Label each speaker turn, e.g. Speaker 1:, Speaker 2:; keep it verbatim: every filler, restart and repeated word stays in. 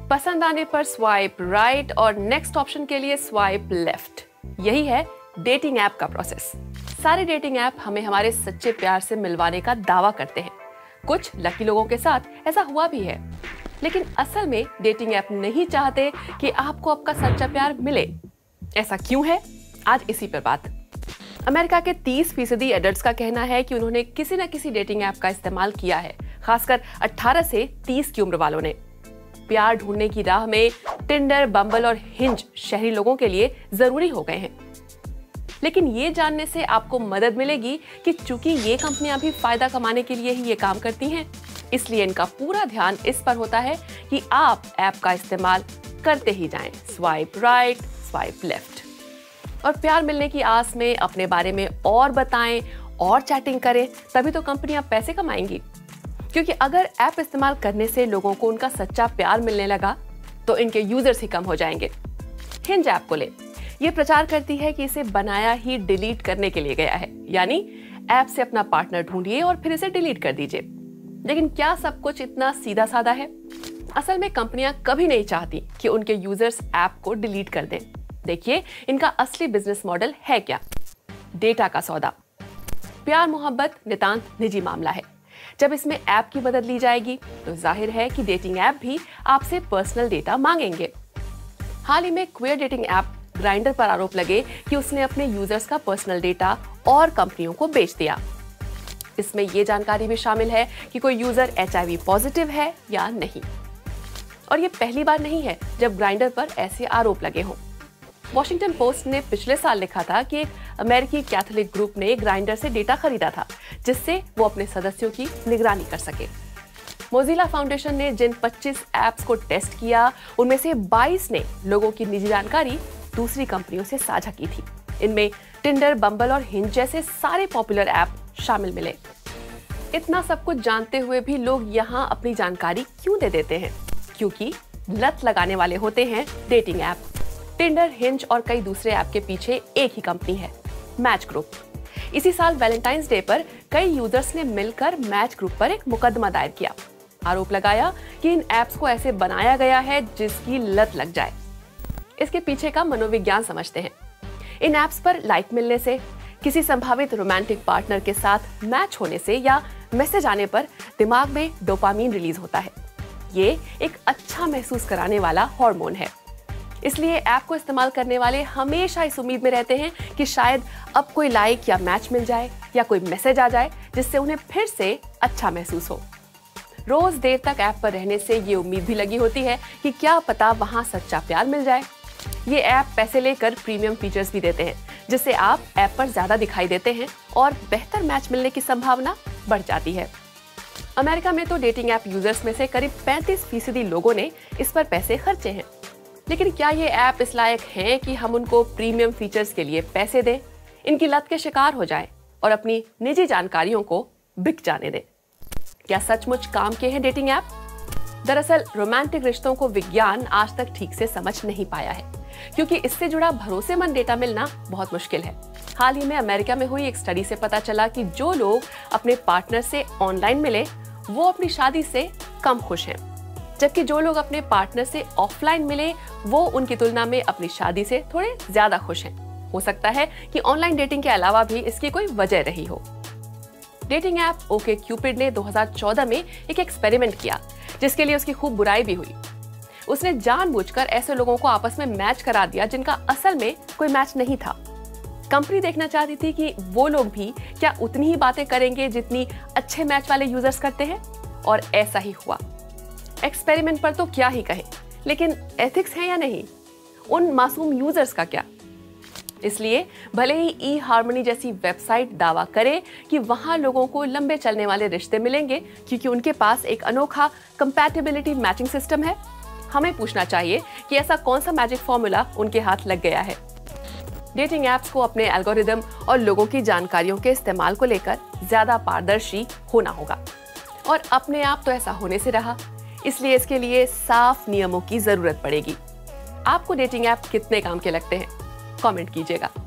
Speaker 1: पसंद आने पर स्वाइप राइट और नेक्स्ट ऑप्शन के लिए स्वाइप लेफ्ट। यही है डेटिंग ऐप का प्रोसेस। सारे डेटिंग ऐप हमें हमारे सच्चे प्यार से मिलवाने का दावा करते हैं। कुछ लकी लोगों के साथ ऐसा हुआ भी है, लेकिन असल में डेटिंग ऐप नहीं चाहते कि आपको आपका सच्चा प्यार मिले। ऐसा क्यों है, आज इसी पर बात। अमेरिका के तीस फीसदी एडल्ट्स का कहना है कि उन्होंने किसी न किसी डेटिंग ऐप का इस्तेमाल किया है, खासकर अठारह से तीस की उम्र वालों ने। प्यार ढूंढने की राह में टिंडर, बम्बल और हिंज शहरी लोगों के लिए जरूरी हो गए हैं। लेकिन ये जानने से आपको मदद मिलेगी कि चूंकि ये कंपनियां भी फायदा कमाने के लिए ही ये काम करती हैं, इसलिए इनका पूरा ध्यान इस पर होता है कि आप ऐप का इस्तेमाल करते ही जाएं, स्वाइप राइट, स्वाइप लेफ्ट। और प्यार मिलने की आस में अपने बारे में और बताएं और चैटिंग करें, तभी तो कंपनियां पैसे कमाएंगी। क्योंकि अगर ऐप इस्तेमाल करने से लोगों को उनका सच्चा प्यार मिलने लगा तो इनके यूजर्स ही कम हो जाएंगे। हिंज ऐप को ले, ये प्रचार करती है कि इसे बनाया ही डिलीट करने के लिए गया है, यानी ऐप से अपना पार्टनर ढूंढिए और फिर इसे डिलीट कर दीजिए। लेकिन क्या सब कुछ इतना सीधा साधा है? असल में कंपनियां कभी नहीं चाहती कि उनके यूजर्स ऐप को डिलीट कर दें। देखिए इनका असली बिजनेस मॉडल है क्या। डेटा का सौदा। प्यार मोहब्बत नितांत निजी मामला है। जब इसमें ऐप की मदद ली जाएगी तो जाहिर है कि डेटिंग ऐप भी आपसे पर्सनल डेटा मांगेंगे। हाल ही में क्वेयर डेटिंग ऐप ग्राइंडर पर आरोप लगे कि उसने अपने यूजर्स का पर्सनल डेटा और कंपनियों को बेच दिया। इसमें यह जानकारी भी शामिल है कि कोई user H I V positive है या नहीं। और ये पहली बार नहीं है जब ग्राइंडर पर ऐसे आरोप लगे हों। वॉशिंगटन पोस्ट ने पिछले साल लिखा था कि एक अमेरिकी कैथोलिक ग्रुप ने ग्राइंडर से डेटा खरीदा था, जिससे वो अपने सदस्यों की निगरानी कर सके। मोजिला फाउंडेशन ने जिन पच्चीस ऐप्स को टेस्ट किया, उनमें से बाईस ने लोगों की निजी जानकारी दूसरी कंपनियों से साझा की थी। इनमें टिंडर, बम्बल और हिंज जैसे सारे पॉपुलर ऐप शामिल मिले। इतना सब कुछ जानते हुए भी लोग यहाँ अपनी जानकारी क्यों दे देते हैं? क्योंकि लत लगाने वाले होते हैं डेटिंग ऐप। टिंडर, हिंज और कई दूसरे ऐप के पीछे एक ही कंपनी है, मैच ग्रुप। इसी साल वैलेंटाइंस डे पर कई यूजर्स ने मिलकर मैच ग्रुप पर एक मुकदमा दायर किया। आरोप लगाया कि इन ऐप्स को ऐसे बनाया गया है जिसकी लत लग जाए। इसके पीछे का मनोविज्ञान समझते हैं। इन ऐप्स पर लाइक मिलने से, किसी संभावित रोमांटिक पार्टनर के साथ मैच होने से या मैसेज आने पर दिमाग में डोपामीन रिलीज होता है। ये एक अच्छा महसूस कराने वाला हार्मोन है। इसलिए ऐप को इस्तेमाल करने वाले हमेशा इस उम्मीद में रहते हैं कि शायद अब कोई लाइक या मैच मिल जाए या कोई मैसेज आ जाए जिससे उन्हें फिर से अच्छा महसूस हो। रोज देर तक ऐप पर रहने से ये उम्मीद भी लगी होती है कि क्या पता वहां सच्चा प्यार मिल जाए। ये ऐप पैसे लेकर प्रीमियम फीचर्स भी देते हैं, जिससे आप ऐप पर ज्यादा दिखाई देते हैं और बेहतर मैच मिलने की संभावना बढ़ जाती है। अमेरिका में तो डेटिंग ऐप यूजर्स में से करीब पैंतीस फीसदी लोगों ने इस पर पैसे खर्चे हैं। लेकिन क्या ये ऐप इस लायक हैं कि हम उनको प्रीमियम फीचर्स के लिए पैसे दें, इनकी लत के शिकार हो जाएं और अपनी निजी जानकारियों को बिक जाने दें? क्या सचमुच काम के हैं डेटिंग ऐप? दरअसल रोमांटिक रिश्तों को विज्ञान आज तक ठीक से समझ नहीं पाया है, क्योंकि इससे जुड़ा भरोसेमंद डेटा मिलना बहुत मुश्किल है। हाल ही में अमेरिका में हुई एक स्टडी से पता चला कि जो लोग अपने पार्टनर से ऑनलाइन मिले वो अपनी शादी से कम खुश हैं, जबकि जो लोग अपने पार्टनर से ऑफलाइन मिले वो उनकी तुलना में अपनी शादी से थोड़े ज्यादा खुश हैं। हो सकता है कि ऑनलाइन डेटिंग के अलावा भी इसकी कोई वजह रही हो। डेटिंग ऐप ओके क्यूपिड ने दो हज़ार चौदह में एक एक्सपेरिमेंट किया, जिसके लिए उसकी खूब बुराई भी हुई। उसने जानबूझकर ऐसे लोगों को आपस में मैच करा दिया जिनका असल में कोई मैच नहीं था। कंपनी देखना चाहती थी कि वो लोग भी क्या उतनी ही बातें करेंगे जितनी अच्छे मैच वाले यूजर्स करते हैं, और ऐसा ही हुआ। एक्सपेरिमेंट पर तो क्या ही कहे, लेकिन एथिक्स है या नहीं, उन मासूम यूजर्स का क्या? इसलिए भले ही ई हार्मनी जैसी वेबसाइट दावा करे कि वहां लोगों को लंबे चलने वाले रिश्ते मिलेंगे क्योंकि उनके पास एक अनोखा कंपैटिबिलिटी मैचिंग सिस्टम है, हमें पूछना चाहिए कि ऐसा कौन सा मैजिक फॉर्मूला उनके हाथ लग गया है। डेटिंग ऐप्स को अपने एल्गोरिदम और लोगों की जानकारियों के इस्तेमाल को लेकर ज्यादा पारदर्शी होना होगा, और अपने आप तो ऐसा होने से रहा, इसलिए इसके लिए साफ नियमों की जरूरत पड़ेगी। आपको डेटिंग ऐप कितने काम के लगते हैं? कमेंट कीजिएगा।